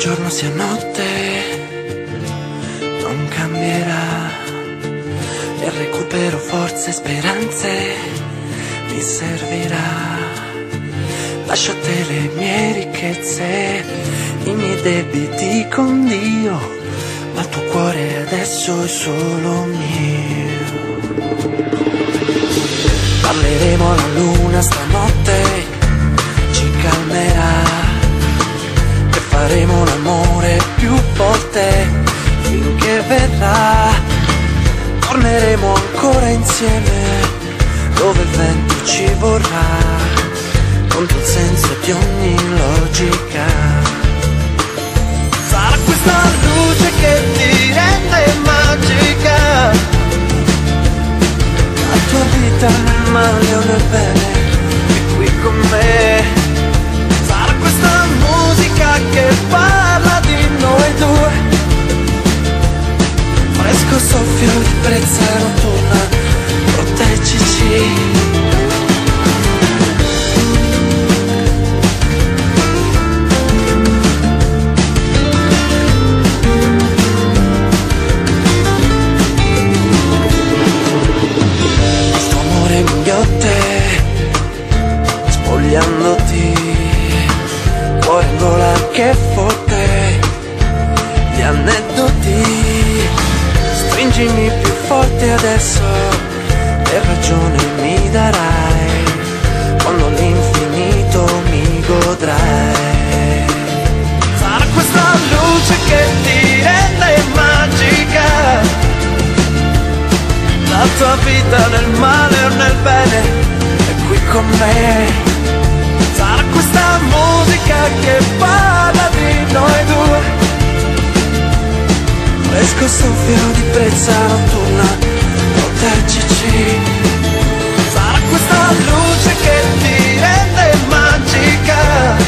giorno sia notte, non cambierà. E recupero forze e speranze, mi servirà. Lascio a te le mie ricchezze, i miei debiti con Dio, ma il tuo cuore adesso è solo mio. Parleremo alla luna stanotte, ci calmerà, e faremo l'amore più forte finché verrà. Torneremo ancora insieme dove il vento ci vorrà, contro il senso di ogni logica. Sarà questa luce che ti rende magica, la tua vita nel male o nel bene è qui con me. Sarà questa musica che parla di noi due, fresco soffio di brezza notturna, proteggici. Questo amore mignotte, spogliandoti, cuore in gola che fotte gli aneddoti. Stringimi più forte adesso, e ragione mi darai, quando l'infinito mi godrai. Sarà questa luce che ti rende magica, la tua vita nel male o nel bene è qui con me. Sarà questa musica che parla di noi due, fresco soffio di brezza notturna, proteggici. Sarà questa luce che ti rende magica,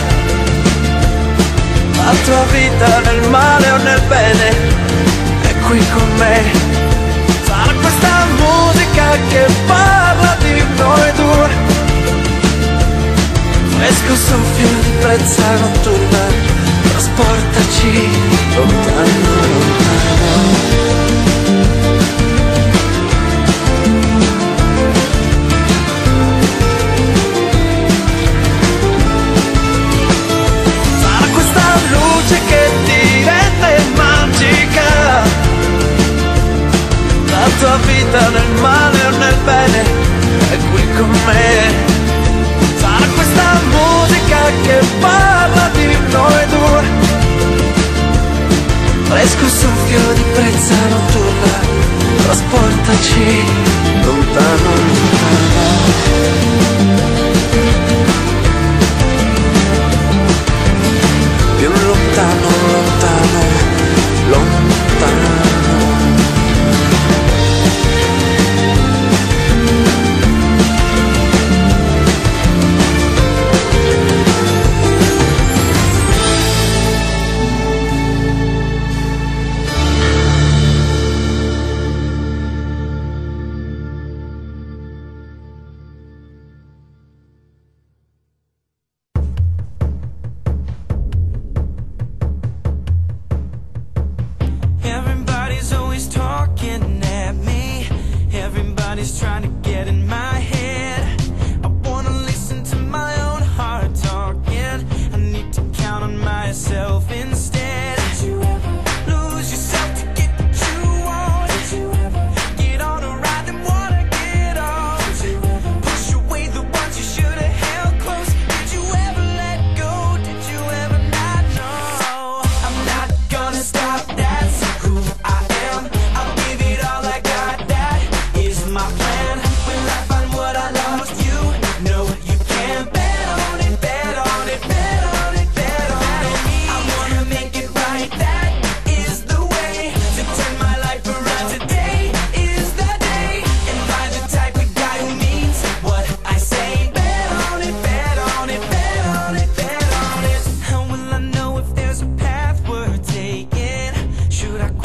la tua vita nel male o nel bene è qui con me. Sarà questa musica che parla di noi due, fresco soffio di brezza notturna, trasportaci lontano, lontano. Sarà questa luce che ti rende magica, la tua vita nel male o nel bene è qui con me. Sarà questa musica che parla di noi due, fresco soffio di brezza notturna, trasportaci lontano, lontano. Più lontano, lontano, lontano. Should I